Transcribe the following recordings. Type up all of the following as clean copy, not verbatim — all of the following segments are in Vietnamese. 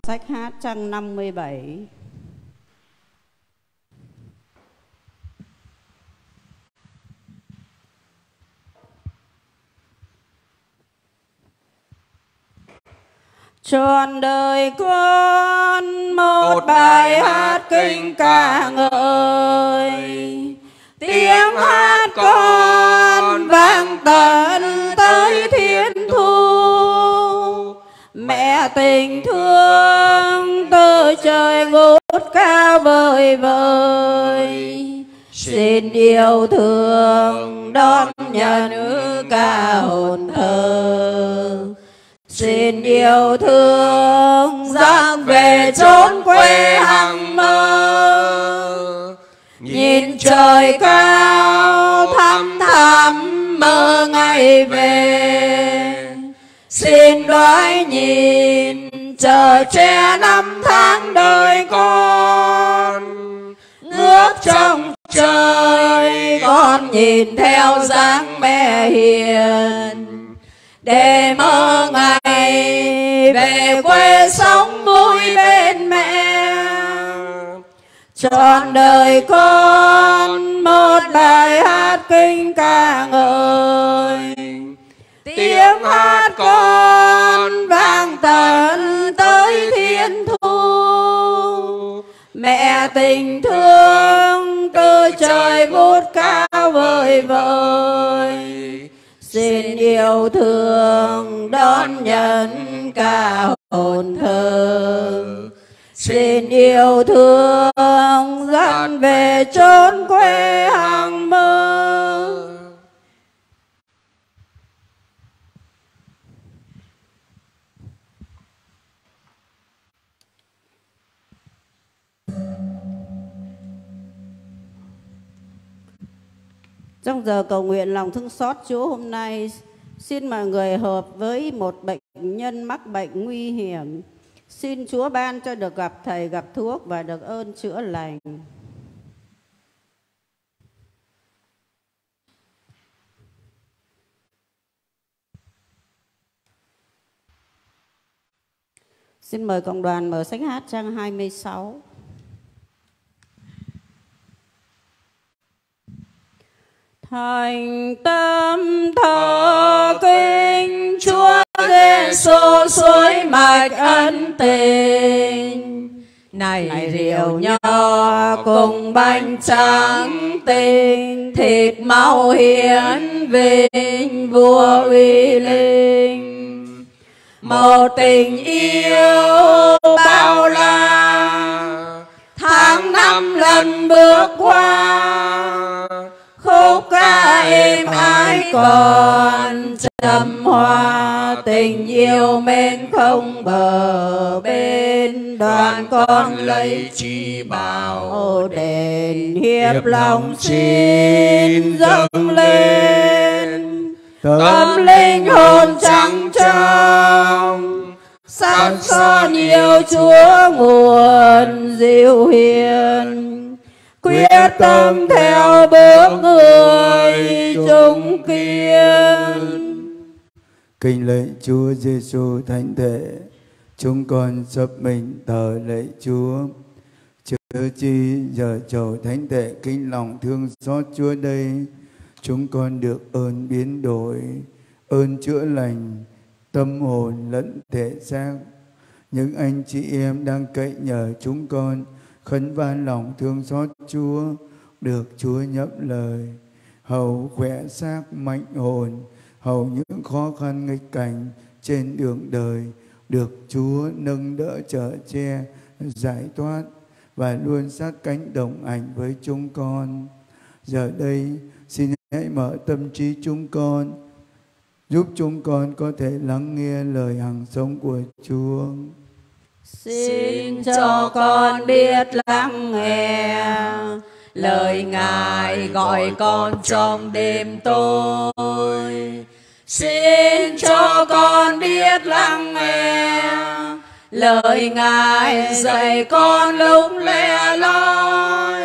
sách hát trang 57. Trọn đời con một bài hát kinh ca ngợi, tiếng hát con vang tận tới thiên thu. Mẹ tình thương từ trời ngút cao vời vời, xin yêu thương đón nhận ca hồn thơ. Xin yêu thương dâng về chốn quê hằng mơ, nhìn trời cao thăm thẳm mơ ngày về. Xin đoái nhìn chờ che năm tháng đời con, ngước trong trời con nhìn theo dáng mẹ hiền, để mơ ngày về quê sống vui bên mẹ. Trọn đời con một bài hát kinh ca ngợi, tiếng hát con vang tận tới thiên thu. Mẹ tình thương từ trời vút cao vời vời, xin yêu thương đón nhận ca hồn thơ. Xin yêu thương dẫn về chốn quê hằng mơ. Trong giờ cầu nguyện lòng thương xót Chúa hôm nay, xin mọi người hợp với một bệnh nhân mắc bệnh nguy hiểm. Xin Chúa ban cho được gặp thầy, gặp thuốc và được ơn chữa lành. Xin mời cộng đoàn mở sách hát trang 26. Thành tâm thờ kinh Chúa Giêsu suối mạch ân tình, này rượu nho cùng bánh trắng tinh, thịt máu hiến vinh vua uy linh. Một tình yêu bao la tháng năm lần bước qua, khúc ca êm ái còn trầm hoa, tình yêu mến không bờ bên. Đoàn con lấy chi bảo đền hiệp lòng xin dâng lên, tâm linh hồn trắng trong sắc son yêu Chúa nguồn diệu hiền. Quyết tâm theo bước người trung kiên. Kính lạy Chúa Giêsu thánh thể, chúng con sắp mình thờ lạy Chúa. Chớ chi giờ chầu thánh thể kính lòng thương xót Chúa đây, chúng con được ơn biến đổi, ơn chữa lành tâm hồn lẫn thể xác. Những anh chị em đang cậy nhờ chúng con khấn van lòng thương xót Chúa, được Chúa nhậm lời, hầu khỏe xác mạnh hồn, hầu những khó khăn nghịch cảnh trên đường đời được Chúa nâng đỡ chở che giải thoát, và luôn sát cánh đồng hành với chúng con. Giờ đây xin hãy mở tâm trí chúng con, giúp chúng con có thể lắng nghe lời hằng sống của Chúa. Xin cho con biết lắng nghe lời Ngài gọi con trong đêm tối. Xin cho con biết lắng nghe lời Ngài dạy con lúc lẻ loi.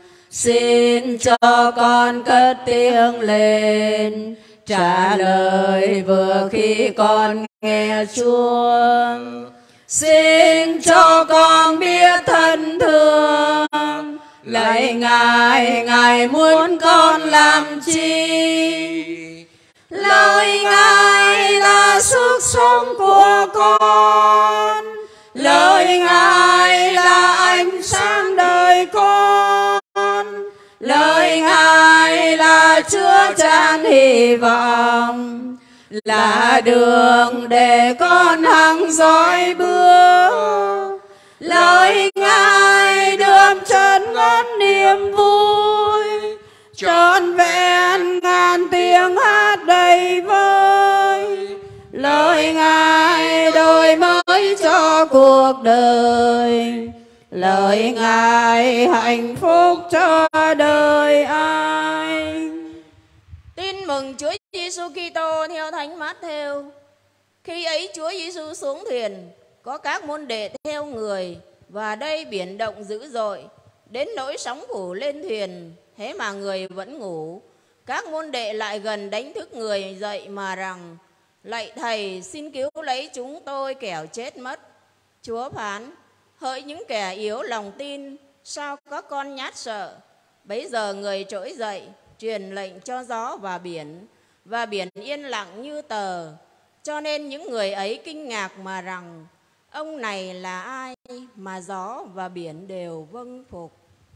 Xin cho con cất tiếng lên trả lời vừa khi con nghe Chúa. xin cho con biết thân thương. Lạy Ngài, Ngài muốn con làm chi? Lời Ngài là sức sống của con, lời Ngài là ánh sáng đời con, lời Ngài là chứa chan hy vọng, là đường để con hằng dõi bước. Lời Ngài đượm chân ngất niềm vui, trọn vẹn ngàn tiếng hát đầy vơi. Lời Ngài đổi mới cho cuộc đời, lời Ngài hạnh phúc cho đời ai. Tin mừng Chúa Giêsu Kitô theo Thánh Mát-thêu. Khi ấy Chúa Giêsu xuống thuyền, có các môn đệ theo người, và đây biển động dữ dội, đến nỗi sóng phủ lên thuyền. Thế mà người vẫn ngủ. Các môn đệ lại gần đánh thức người dậy mà rằng: Lạy Thầy, xin cứu lấy chúng tôi kẻo chết mất. Chúa phán: Hỡi những kẻ yếu lòng tin, sao các con nhát sợ? Bấy giờ người trỗi dậy, truyền lệnh cho gió và biển yên lặng như tờ. Cho nên những người ấy kinh ngạc mà rằng: Ông này là ai mà gió và biển đều vâng phục?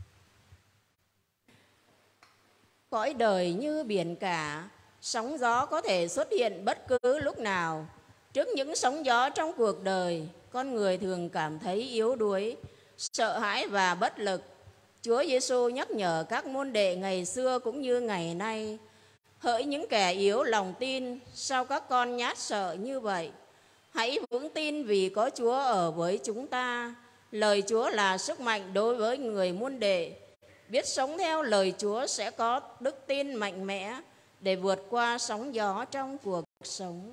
Cõi đời như biển cả, sóng gió có thể xuất hiện bất cứ lúc nào. Trước những sóng gió trong cuộc đời, con người thường cảm thấy yếu đuối, sợ hãi và bất lực. Chúa Giêsu nhắc nhở các môn đệ ngày xưa cũng như ngày nay: Hỡi những kẻ yếu lòng tin, sao các con nhát sợ như vậy? Hãy vững tin vì có Chúa ở với chúng ta. Lời Chúa là sức mạnh đối với người môn đệ. Biết sống theo lời Chúa sẽ có đức tin mạnh mẽ để vượt qua sóng gió trong cuộc sống.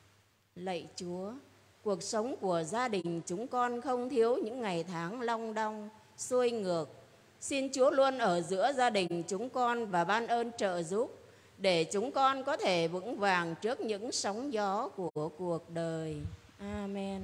Lạy Chúa, cuộc sống của gia đình chúng con không thiếu những ngày tháng long đong, xuôi ngược. Xin Chúa luôn ở giữa gia đình chúng con và ban ơn trợ giúp để chúng con có thể vững vàng trước những sóng gió của cuộc đời. Amen.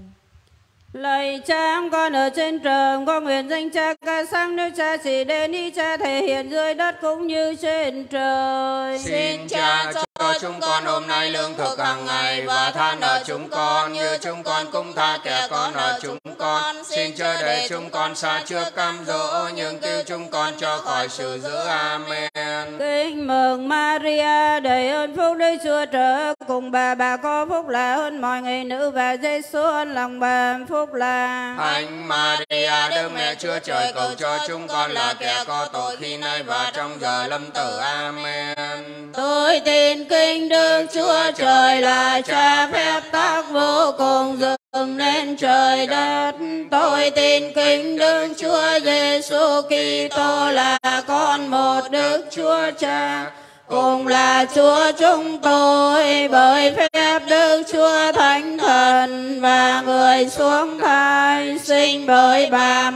Lạy Cha con ở trên trời, con nguyện danh Cha ca sáng, nước Cha chỉ đến ý Cha thể hiện dưới đất cũng như trên trời. Xin Cha cho chúng con hôm nay lương thực hàng ngày, và tha nợ chúng con như chúng con cũng tha kẻ có nợ chúng con. Xin chớ để chúng con sa trước cám dỗ, nhưng cứu chúng con cho khỏi sự dữ. Amen. Kính mừng Maria, đầy ơn phúc, Đức Chúa Trời cùng bà có phúc là hơn mọi người nữ, và Giêsu ơn lòng bà phúc là. Thánh Maria, Đức Mẹ Chúa Trời, cầu cho chúng con là kẻ có tội khi nay và trong giờ lâm tử. Amen. Tôi tin kinh Đức Chúa Trời là Cha phép tác vô cùng dựng nên trời đất. Tôi tin kinh Đức Chúa Giêsu Kitô là con một Đức Chúa Cha, cùng là Chúa chúng tôi, bởi phép Đức Chúa Thánh Thần và người xuống thai sinh bởi bà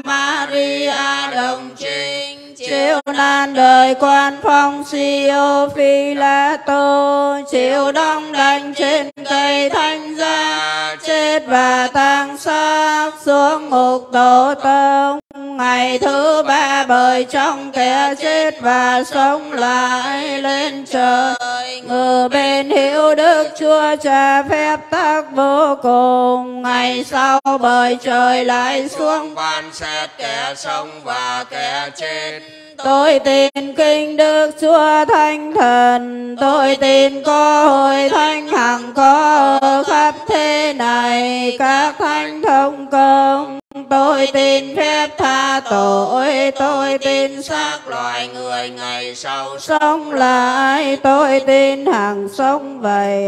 Maria đồng trinh, chịu nan đời quan phong Siêu Phi-la-tô, chịu đóng đành trên cây thánh giá, chết và tang xác xuống ngục tổ tông. Ngày thứ ba bởi trong kẻ chết và sống lại lên trời, ngự bên hữu Đức Chúa Cha phép tác vô cùng. Ngày sau bởi trời lại xuống phán xét kẻ sống và kẻ chết. Tôi tin kinh Đức Chúa Thánh Thần, tôi tin có hội thánh hằng có ở khắp thế này, các thánh thông công. Tôi tin phép tha tội, tôi tin xác Loài người ngày sau sống lại, tôi tin hằng sống vậy.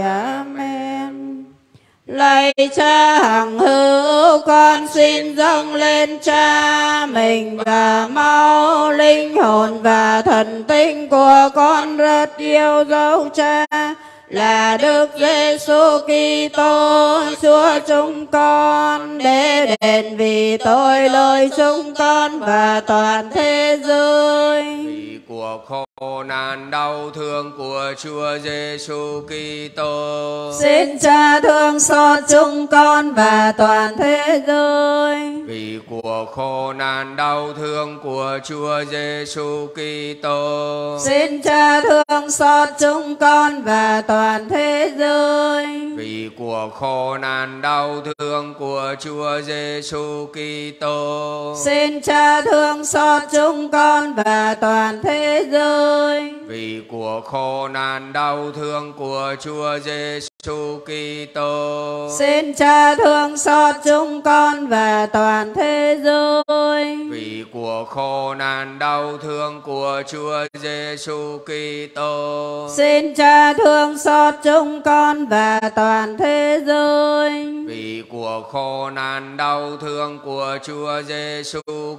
Amen. Lạy Cha hằng hữu, con xin dâng lên Cha mình và máu, linh hồn và thần tinh của con rất yêu dấu Cha là Đức Giêsu Kitô Chúa chúng con, để đền vì tội lỗi chúng con và toàn thế giới. vì cuộc hôn khổ nạn đau thương của Chúa Giêsu Kitô. Xin Cha thương xót chúng con và toàn thế giới. Vì của khổ nạn đau thương của Chúa Giêsu Kitô. Xin Cha thương xót chúng con và toàn thế giới. Vì của khổ nạn đau thương của Chúa Giêsu Kitô. Xin Cha thương xót chúng con và toàn thế giới. Vì của khổ nạn đau thương của Chúa Giêsu Kitô. Xin Cha thương xót chúng con và toàn thế giới. Vì của khổ nạn đau thương của Chúa Giêsu Kitô. Xin Cha thương xót chúng con và toàn thế giới. Vì của khổ nạn đau thương của Chúa Giêsu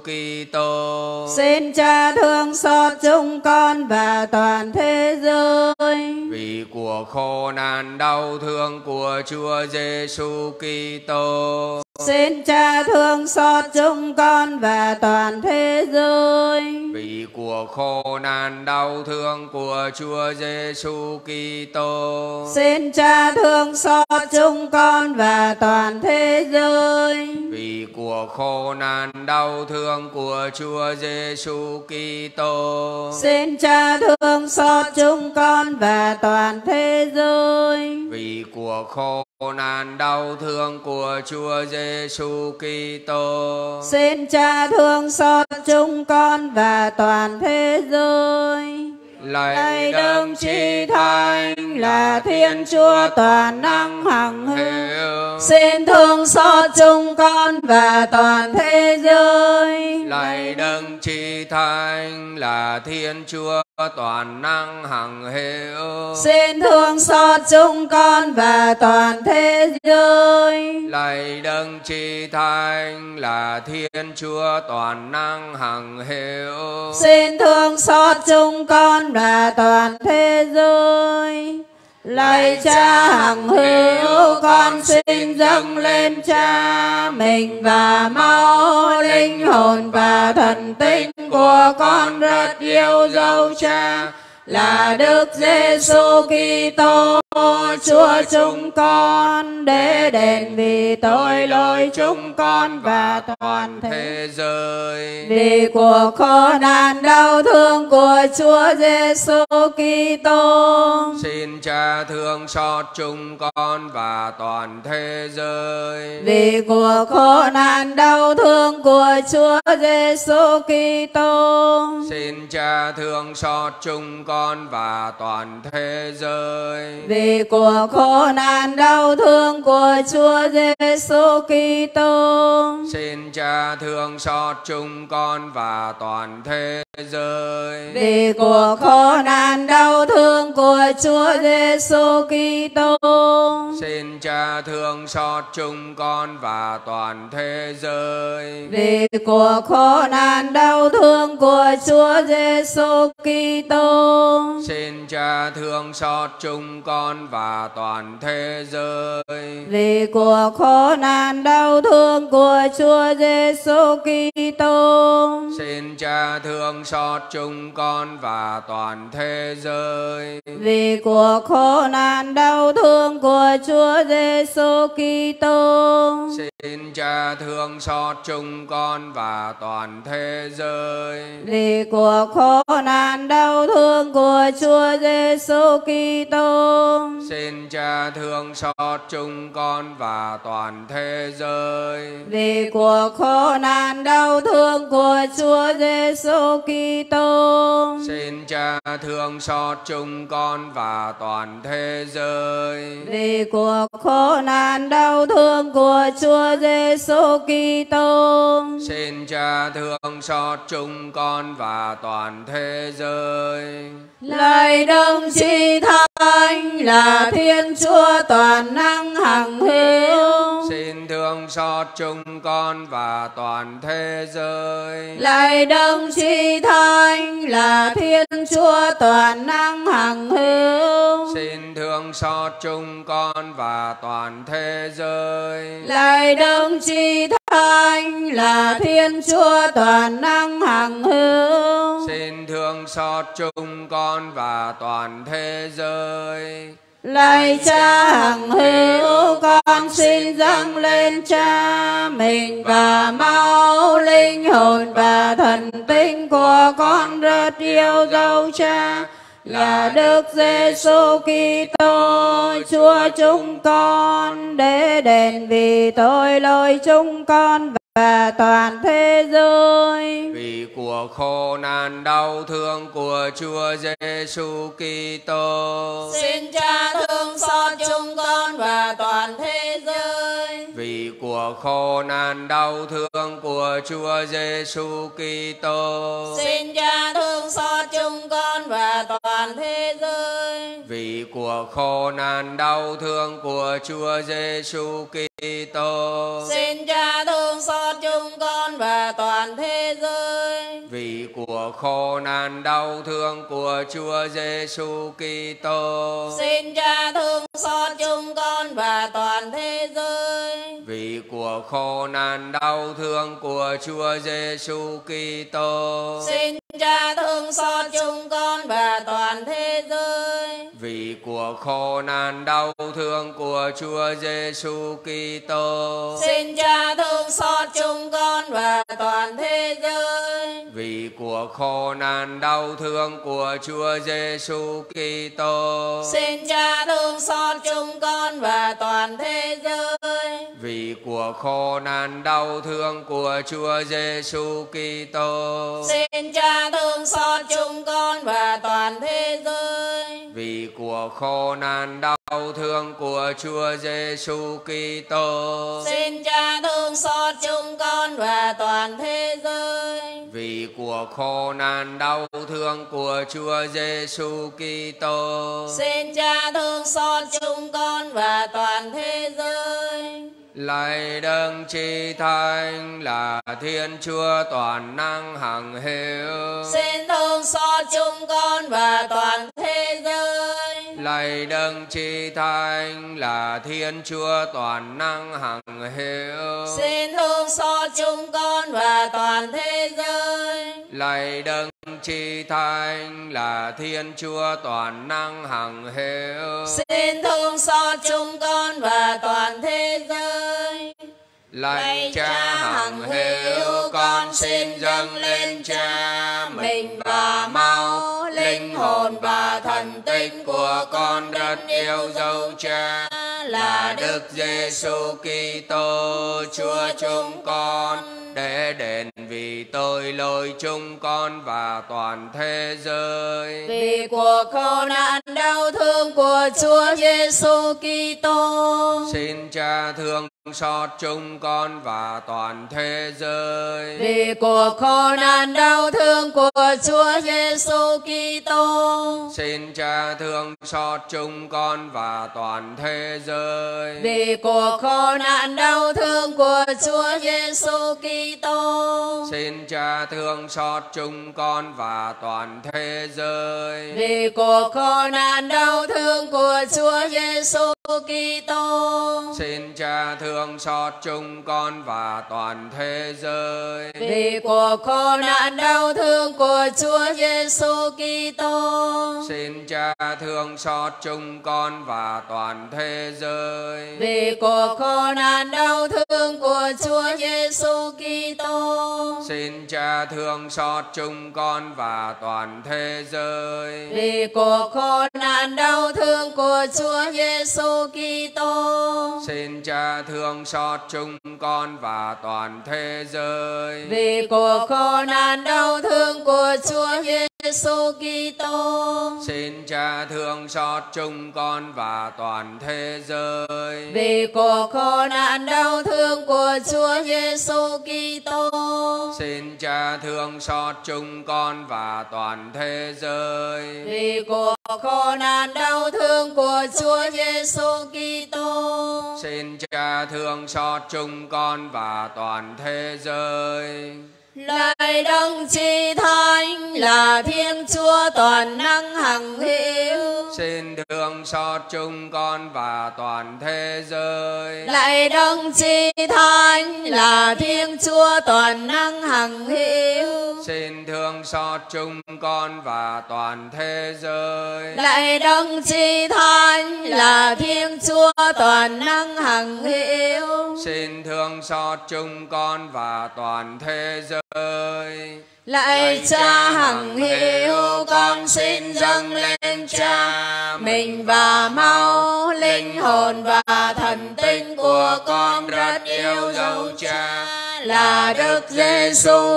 Kitô. Xin Cha thương xót chúng con và toàn thế giới. Vì của khổ nạn đau thương của Chúa Giêsu Kitô. Xin Cha thương xót chúng con và toàn thế giới. Vì của khổ nạn đau thương của Chúa Giêsu Kitô. Xin Cha thương xót chúng con và toàn thế giới. Vì của khổ nạn đau thương của Chúa Giêsu Kitô. Xin Cha thương xót chúng con và toàn thế giới. Vì của khổ nạn đau thương của Chúa Giêsu Kitô. Xin Cha thương xót chúng con và toàn thế giới. Lạy Đấng Chí Thánh là Thiên Chúa toàn năng hằng hữu, xin thương xót chúng con và toàn thế giới. Lạy Đấng Chí Thánh là Thiên Chúa toàn năng hằng hữu, xin thương xót chúng con và toàn thế giới. Lạy Đấng Chí Thánh là Thiên Chúa toàn năng hằng hữu, xin thương xót chúng con và toàn thế giới. Lạy Cha hằng hữu, con xin dâng lên Cha mình và máu, linh hồn và thần tinh của con rất yêu dấu Cha là Đức Giêsu Kitô Chúa chúng con, để đền vì tội lỗi chúng con và toàn thế giới. Vì cuộc khổ nạn đau thương của Chúa Giêsu Kitô, xin Cha thương xót chúng con và toàn thế giới. Vì cuộc khổ nạn đau thương của Chúa Giêsu Kitô, xin Cha thương xót chúng con và toàn thế giới. Vì cuộc khổ nạn đau thương của Chúa Giêsu Kitô, xin Cha thương xót chúng con và toàn thế giới. Vì cuộc khổ nạn đau thương của Chúa Giêsu Kitô, xin Cha thương xót chúng con và toàn thế giới. Vì cuộc khổ nạn đau thương của Chúa Giêsu Kitô, xin Cha thương xót chúng con và toàn thế giới. Vì cuộc khổ nạn đau thương của Chúa Giêsu Kitô, xin Cha thương xót chúng con và toàn thế giới. Vì cuộc khổ nạn đau thương của Chúa Giêsu Kitô, xin Cha thương xót chúng con và toàn thế giới. Vì cuộc khổ nạn đau thương của Chúa Giêsu Kitô, xin Cha thương xót chúng con và toàn thế giới. Vì cuộc khổ nạn đau thương của Chúa Giêsu Kitô, xin Cha thương xót chúng con và toàn thế giới. Vì cuộc khổ nạn đau thương của Chúa Giêsu Kitô, xin Cha thương xót chúng con và toàn thế giới. Lạy Đấng Chí Thánh là Thiên Chúa toàn năng hằng hữu, xin thương xót chúng con và toàn thế giới. Lạy Đấng Chí Thánh là Thiên Chúa toàn năng hằng hữu, xin thương xót chúng con và toàn thế giới. Lạy Đấng Chí Thánh là Thiên Chúa toàn năng hằng hữu. Xin thương xót chúng con và toàn thế giới. Lạy Cha hằng hữu, con xin dâng lên Cha mình và máu, linh hồn và thần tinh của con rất yêu dấu Cha là Đức Giêsu Kitô Chúa chúng con, để đền vì tội lỗi chúng con và toàn thế giới. Vì của khổ nạn đau thương của Chúa Giêsu Kitô, xin Cha thương xót chúng con và toàn thế giới. Vì của khổ nạn đau thương của Chúa Giêsu Kitô, xin Cha thương xót chúng con và toàn thế giới. Vì của khổ nạn đau thương của Chúa Giêsu Kitô, xin Cha thương xót chúng con và toàn thế giới. Vì của khổ nạn đau thương của Chúa Giêsu Kitô, xin Cha thương xót chúng con và toàn thế giới. Vì của khổ nạn đau thương của Chúa Giêsu Kitô, xin Cha thương xót chúng con và toàn thế giới. Vì của khổ nạn đau thương của Chúa Giêsu Kitô, xin Cha thương xót chúng con và toàn thế giới. Vì của khổ nạn đau thương của Chúa Giêsu Kitô, xin Cha thương xót chúng con và toàn thế giới. Vì của khổ nạn đau thương của Chúa Giêsu Kitô, xin Cha thương xót chúng con và toàn thế giới. Vì của khổ nạn đau thương của Chúa Giêsu Kitô, xin Cha thương xót chúng con và toàn thế giới. Vì của khổ nạn đau thương của Chúa Giêsu Kitô, xin Cha thương xót chúng con và toàn thế giới. Lạy Đấng Chí Thánh là Thiên Chúa toàn năng hằng hữu, xin thương xót chúng con và toàn thế giới. Lạy Đấng Chí Thánh là Thiên Chúa toàn năng hằng hữu, xin thương xót chúng con và toàn thế giới. Lạy Đấng Chí Thánh là Thiên Chúa toàn năng hằng hữu, xin thương xót chúng con và toàn thế giới. Lạy Cha hằng hữu, con xin dâng lên Cha mình và máu, linh hồn và thần tinh của con rất yêu dấu Cha là Đức Giêsu Kitô Chúa chúng con, để đền vì tội lỗi chúng con và toàn thế giới. Vì cuộc khổ nạn đau thương của Chúa Giêsu Kitô, xin Cha thương xót chúng con và toàn thế giới. Vì cuộc khổ nạn đau thương của Chúa Giêsu Kitô, xin Cha thương xót chúng con và toàn thế giới. Vì cuộc khổ nạn đau thương của Chúa Giêsu Kitô, xin Cha thương xót chúng con và toàn thế giới. Vì cuộc khổ nạn đau thương của Chúa Giêsu Kitô, xin Cha thương xót chúng con và toàn thế giới. Vì cuộc khổ nạn đau thương của Chúa Giêsu Kitô, xin Cha thương xót chúng con và toàn thế giới. Vì cuộc khổ nạn đau thương của Chúa Giêsu Kitô, xin Cha thương xót chúng con và toàn thế giới. Vì cuộc khổ nạn đau thương của Chúa Giêsu Kitô, xin Cha thương xót chúng con và toàn thế giới. Vì cuộc khổ nạn đau thương của Chúa Giêsu Kitô, xin Cha thương xót chúng con và toàn thế giới. Vì cuộc khổ nạn đau thương của Chúa Giêsu Kitô, xin Cha thương xót chúng con và toàn thế giới. Vì cuộc khổ nạn đau thương của Chúa Giêsu Kitô, xin Cha thương xót chúng con và toàn thế giới. Lạy Đấng Chi Thánh là Thiên Chúa toàn năng hằng hữu, xin thương xót chúng con và toàn thế giới. Lạy Đấng Chi Thánh là Thiên Chúa toàn năng hằng hữu, xin thương xót chúng con và toàn thế giới. Lạy Đấng Chi Thánh là Thiên Chúa toàn năng hằng hữu, xin thương xót chúng con và toàn thế giới. Lạy Cha hằng hữu, con xin dâng lên Cha mình và máu, linh hồn và thần tinh của con rất yêu dấu Cha là Đức Giêsu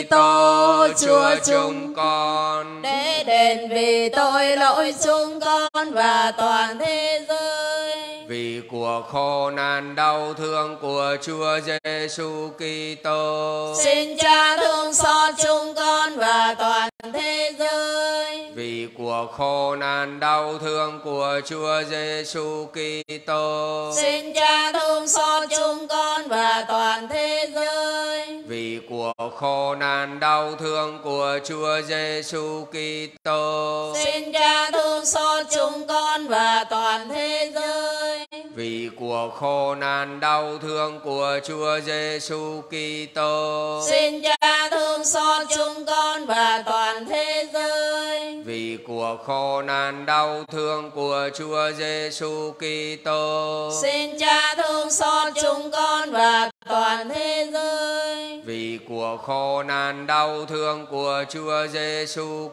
Kitô Chúa chúng con, để đền vì tội lỗi chúng con và toàn thế giới. Vì cuộc khổ nạn đau thương của Chúa Giêsu Kitô, xin Cha thương xót chúng con và toàn thế giới. Vì cuộc khổ nạn đau thương của Chúa Giêsu Kitô, xin Cha thương xót chúng con và toàn thế giới. Vì cuộc khổ nạn đau thương của Chúa Giêsu Kitô, xin Cha thương xót chúng con và toàn thế giới. Vì cuộc khổ nạn đau thương của Chúa Giêsu Kitô, xin Cha thương xót chúng con và toàn thế giới. Vì cuộc khổ nạn đau thương của Chúa Giêsu Kitô, xin Cha thương xót chúng con và toàn thế giới. Vì cuộc khổ nạn đau thương của Chúa Giêsu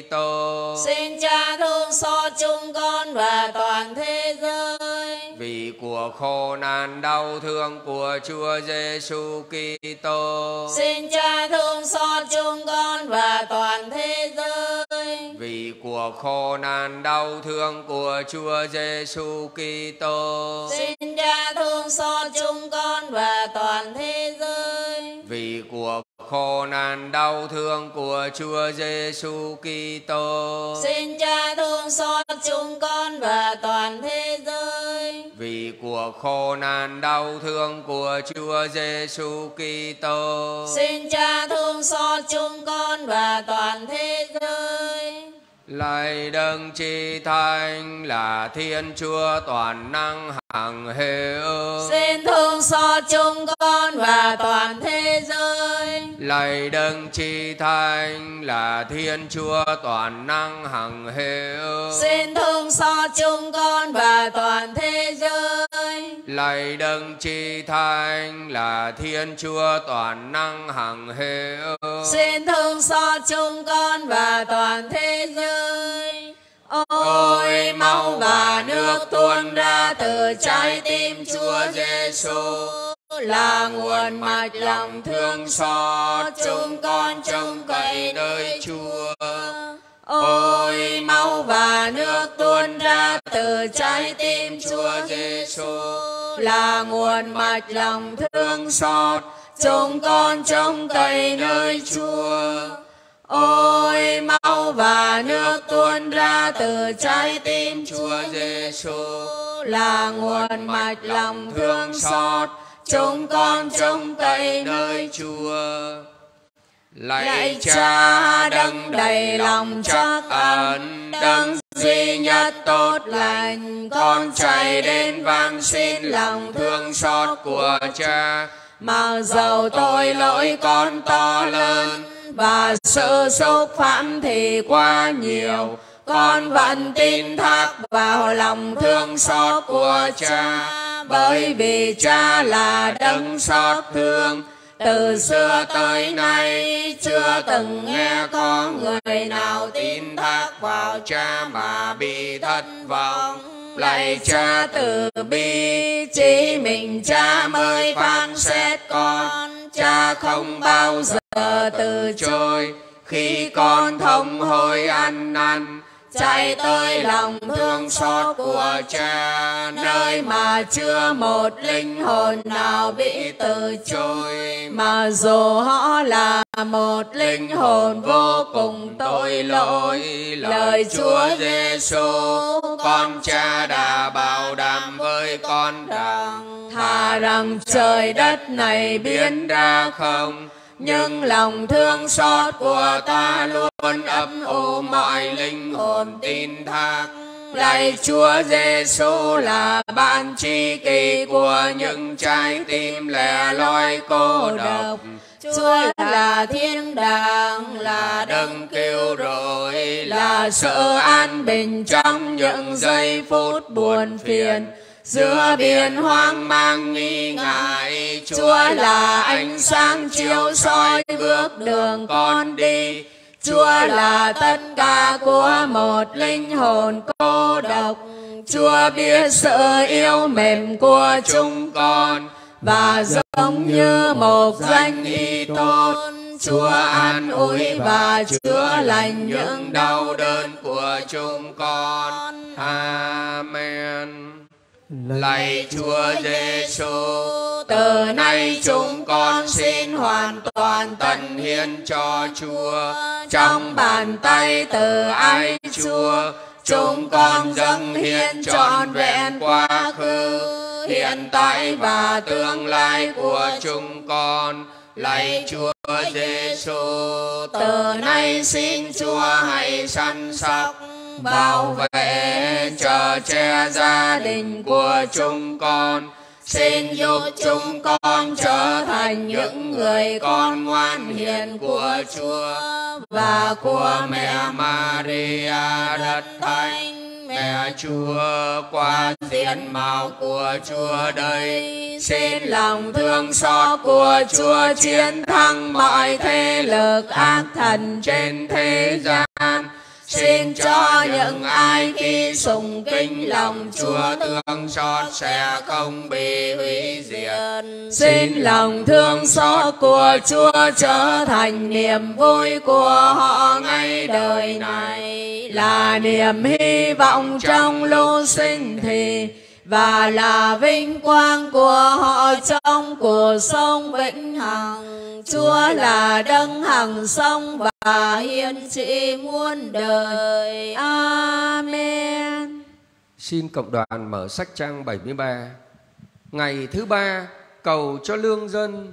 Kitô, xin Cha thương xót chúng con và toàn thế giới. Vì cuộc khổ nạn đau thương của Chúa Giêsu Kitô, xin Cha thương xót chúng con và toàn thế giới. Vì cuộc khổ nạn đau thương của Chúa Giêsu Kitô, xin Cha thương xót chúng con và toàn thế giới. Vì cuộc khổ nạn đau thương của Chúa Giêsu Kitô, xin Cha thương xót chúng con và toàn thế giới. Vì cuộc khổ nạn đau thương của Chúa Giêsu Kitô, xin Cha thương xót chúng con và toàn thế giới. Lạy Đấng Chi Thánh là Thiên Chúa toàn năng hằng hữu, xin thương xót chúng con và toàn thế giới. Lạy Đấng Chi Thánh là Thiên Chúa toàn năng hằng hữu, xin thương xót chúng con và toàn thế giới. Lạy Đấng Chi Thánh là Thiên Chúa toàn năng hằng hữu, xin thương xót chúng con và toàn thế giới. Ôi máu và nước tuôn ra từ trái tim Chúa Giêsu là nguồn mạch lòng thương xót chúng con trông cậy nơi Chúa. Ôi máu và nước tuôn ra từ trái tim Chúa Giêsu là nguồn mạch lòng thương xót chúng con trông cậy nơi Chúa. Ôi máu và nước tuôn ra từ trái tim Chúa Giêsu là nguồn mạch lòng thương xót chúng con trông cậy nơi Chúa. Lạy Cha đấng đầy lòng trắc ẩn, đấng duy nhất tốt lành, con chạy đến van xin lòng thương xót của Cha. Mặc dầu tội lỗi con to lớn và sự xúc phạm thì quá nhiều, con vẫn tin thác vào lòng thương xót của Cha, bởi vì Cha là đấng xót thương. Từ xưa tới nay chưa từng nghe có người nào tin thác vào Cha mà bị thất vọng. Lạy Cha từ bi, chỉ mình Cha mới phán xét con. Cha không bao giờ từ chối khi con thống hối ăn năn, chạy tới lòng thương xót của Cha, nơi mà chưa một linh hồn nào bị từ chối, mà dù họ là một linh hồn vô cùng tội lỗi. Lời Chúa Giêsu con Cha đã bảo đảm với con rằng, thà rằng trời đất này biến ra không, nhưng lòng thương xót của ta luôn ấp ủ mọi linh hồn tin thác. Lạy Chúa Giêsu là ban tri kỷ của những trái tim lẻ loi cô độc. Chúa là thiên đàng, là đấng cứu rỗi, là sự an bình trong những giây phút buồn phiền. Giữa biển hoang mang nghi ngại, Chúa là ánh sáng chiếu soi bước đường con đi. Chúa là tất cả của một linh hồn cô độc. Chúa biết sự yêu mến của chúng con, và giống như một danh y tốt, Chúa an ủi và chữa lành những đau đớn của chúng con. Amen. Lạy Chúa Giêsu, từ nay chúng con xin hoàn toàn tận hiến cho Chúa. Trong bàn tay từ ái Chúa, chúng con dâng hiến trọn vẹn quá khứ, hiện tại và tương lai của chúng con. Lạy Chúa Giêsu, từ nay xin Chúa hãy săn sóc, bảo vệ, chở che gia đình của chúng con. Xin giúp chúng con trở thành những người con ngoan hiền của Chúa và của mẹ Maria đất thánh, mẹ Chúa qua diện mạo của Chúa đây. Xin lòng thương xót của Chúa chiến thắng mọi thế lực ác thần trên thế gian. Xin cho những ai khi sùng kính lòng Chúa thương xót sẽ không bị hủy diệt. Xin lòng thương xót của Chúa trở thành niềm vui của họ ngay đời này, là niềm hy vọng trong lúc sinh thì, và là vinh quang của họ trong cuộc sống vĩnh hằng. Chúa là đấng hằng sống và hiển trị muôn đời. Amen. Xin cộng đoàn mở sách trang 73. Ngày thứ ba, cầu cho lương dân.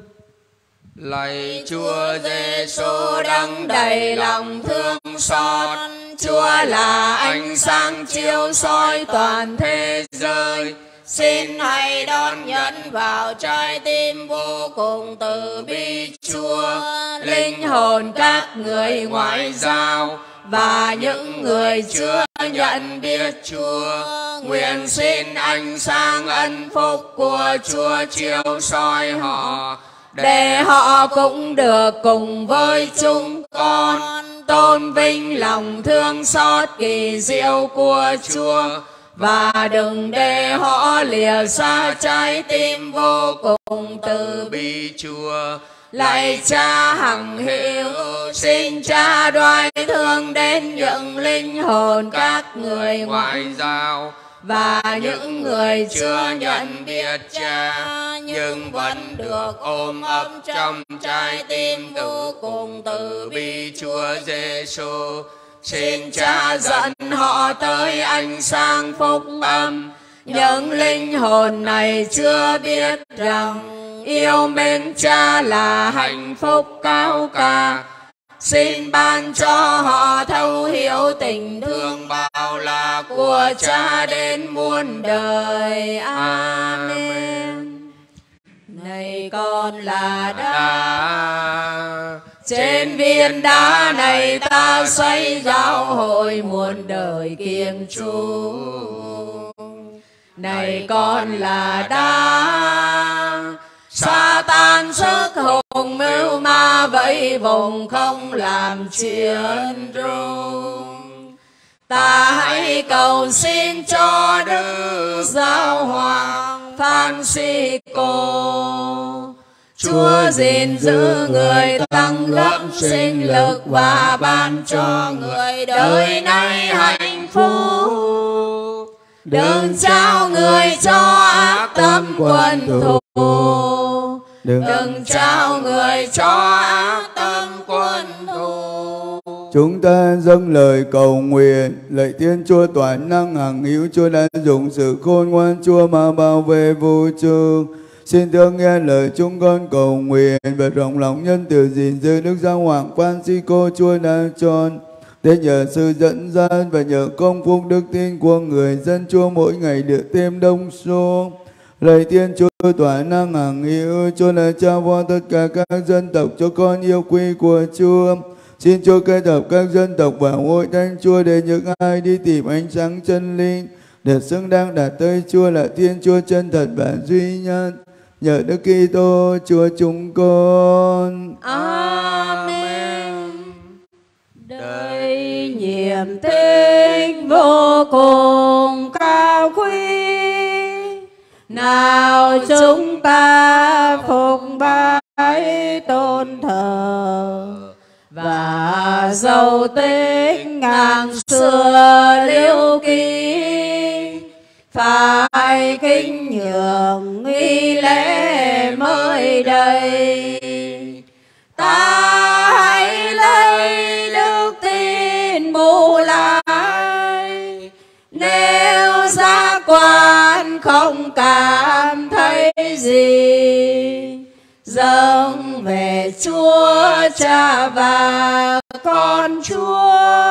Lạy Chúa Giêsu đấng đầy lòng thương xót, Chúa là ánh sáng chiếu soi toàn thế giới. Xin hãy đón nhận vào trái tim vô cùng từ bi Chúa linh hồn các người ngoại giao và những người chưa nhận biết Chúa. Nguyện xin ánh sáng ân phúc của Chúa chiếu soi họ, để họ cũng được cùng với chúng con tôn vinh lòng thương xót kỳ diệu của Chúa, và đừng để họ lìa xa trái tim vô cùng từ bi Chúa. Lạy Cha hằng hữu, xin Cha đoái thương đến những linh hồn các người ngoại giao và những người chưa nhận biết Cha, nhưng vẫn được ôm ấp trong trái tim vô cùng từ bi Chúa Giêsu. Xin Cha dẫn họ tới ánh sáng phúc âm. Những linh hồn này chưa biết rằng yêu mến Cha là hạnh phúc cao cả. Xin ban cho họ thấu hiểu tình thương bao la của Cha đến muôn đời. Amen. Này con là đá, trên viên đá này ta xây giáo hội muôn đời kiêng chung. Này con là đá, Sa-tan sức hùng mưu ma vẫy vùng không làm chuyện rung. Ta hãy cầu xin cho Đức Giáo Hoàng Francisco, Chúa gìn giữ người tăng gấp sinh lực và ban cho người đời nay hạnh phúc. Đừng trao người cho ác tâm quân thù, đừng trao người cho ác tâm quân thù. Chúng ta dâng lời cầu nguyện. Lạy Thiên Chúa toàn năng hằng hữu, Chúa đã dùng sự khôn ngoan Chúa mà bảo vệ vũ trụ. Xin thương nghe lời chúng con cầu nguyện và rộng lòng nhân từ gìn giữ Đức Giáo Hoàng Francisco Chúa đã chọn, để nhờ sự dẫn dắt và nhờ công phúc đức tin của người dân Chúa mỗi ngày được thêm đông số. Lạy Thiên Chúa toàn năng hằng hữu, Chúa là cha vua tất cả các dân tộc cho con yêu quý của Chúa. Xin Chúa kết hợp các dân tộc vào hội thánh Chúa, để những ai đi tìm ánh sáng chân lý để xứng đáng đạt tới Chúa là Thiên Chúa chân thật và duy nhất. Nhờ Đức Kitô Chúa chúng con. Amen. Đây niềm tin vô cùng cao quý, nào chúng ta phục bái tôn thờ và dấu tích ngàn xưa lưu ký, phải kính nhường nghi lễ mới đây. Ta hãy lấy đức tin bù lại, nếu giác quan không cảm thấy gì, dâng về Chúa Cha và con Chúa,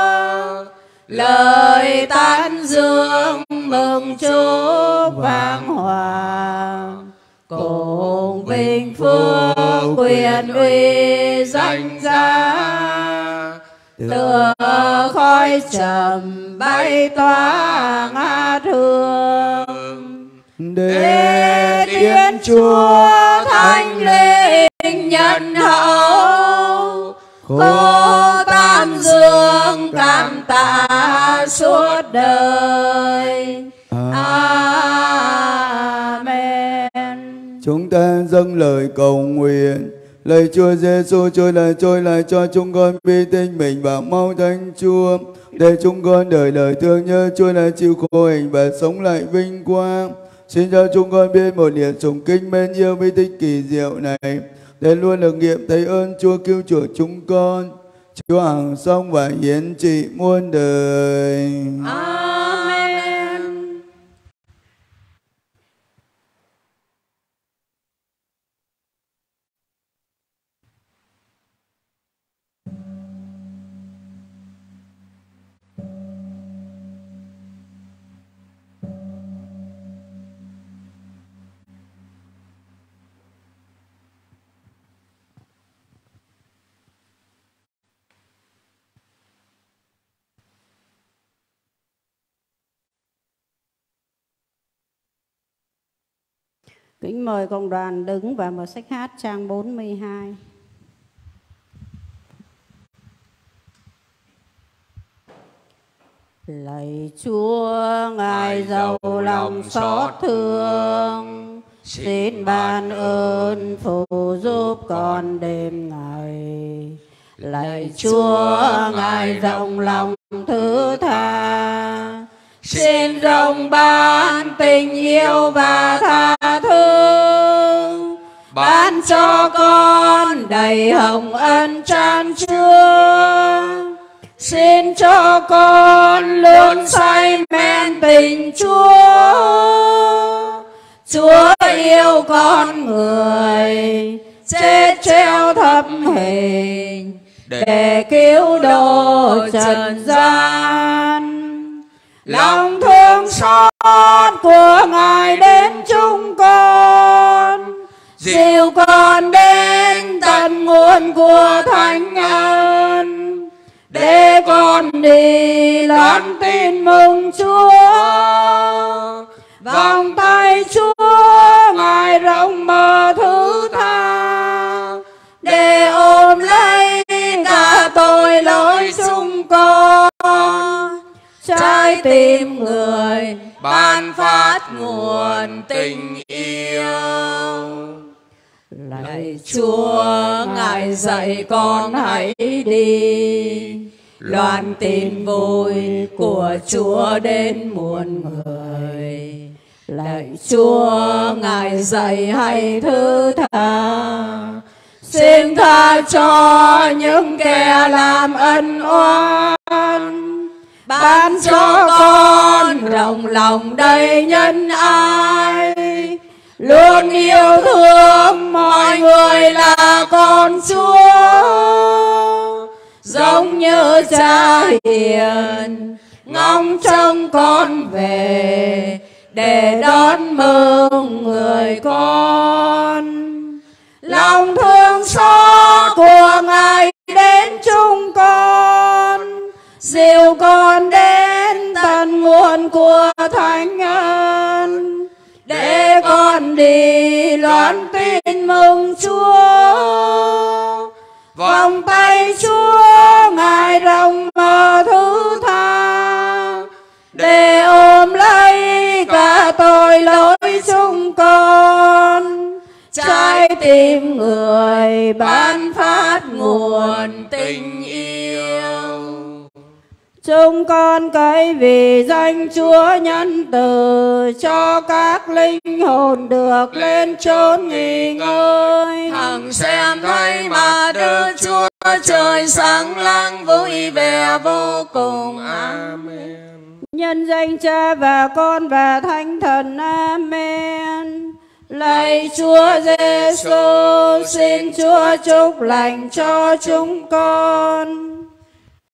lời tán dương mừng chúc vang hoàng, cùng vinh phước quyền uy danh giá, tựa khói trầm bay tỏa ngát hương, để Thiên Chúa Thánh Linh nhân hậu, khô tam dương cảm tạ suốt đời. Amen. Chúng ta dâng lời cầu nguyện. Lạy Chúa Giêsu, Chúa là trôi lại cho chúng con bi tinh mình và mau thánh Chúa, để chúng con đời đời thương nhớ Chúa là chịu khổ hình và sống lại vinh quang. Xin cho chúng con biết một niềm sùng kính mến yêu bi tích kỳ diệu này, để luôn được nghiệm thấy ơn Chúa cứu chuộc chúng con. Chúa hằng sống và hiển trị muôn đời. Amen. Kính mời cộng đoàn đứng và mở sách hát trang 42. Lạy Chúa, Ngài giàu lòng xót thương, xin ban ơn phù giúp con đêm ngày. Lạy Chúa, Ngài rộng lòng thứ tha, xin rộng ban tình yêu và tha thứ, ban cho con đầy hồng ân tràn chứa. Xin cho con luôn say men tình Chúa. Chúa yêu con người, chết treo thập hình, để cứu độ trần gian. Lòng thương xót của Ngài đến chúng con, dìu con đến tận nguồn của thánh ân, để con đi loan tin mừng Chúa. Vòng tay Chúa Ngài rộng mở thứ tha, để ôm lấy cả tội lỗi chúng con. Trái tim người ban phát nguồn tình yêu. Lạy Chúa, Ngài dạy con hãy đi, loan tin vui của Chúa đến muôn người. Lạy Chúa, Ngài dạy hãy thứ tha, xin tha cho những kẻ làm ân oan. Ban cho con rộng lòng đầy nhân ái, luôn yêu thương mọi người là con Chúa, giống như Cha hiền ngóng trông con về để đón mừng người con. Lòng thương xót của Ngài đến chúng con, dìu con đến tận nguồn của thánh ân, để con đi loan tin mừng Chúa. Vòng tay Chúa Ngài rộng mở thứ tha, để ôm lấy cả tội lỗi chúng con. Trái tim người ban phát nguồn tình yêu. Chúng con cậy vì danh Chúa nhân từ, cho các linh hồn được lên chốn nghỉ ngơi. Hằng xem thấy mặt Đức Chúa Trời sáng láng vui vẻ vô cùng. Amen. Nhân danh Cha và Con và Thánh Thần. Amen. Lạy Chúa Giêsu, xin Chúa chúc lành cho chúng con.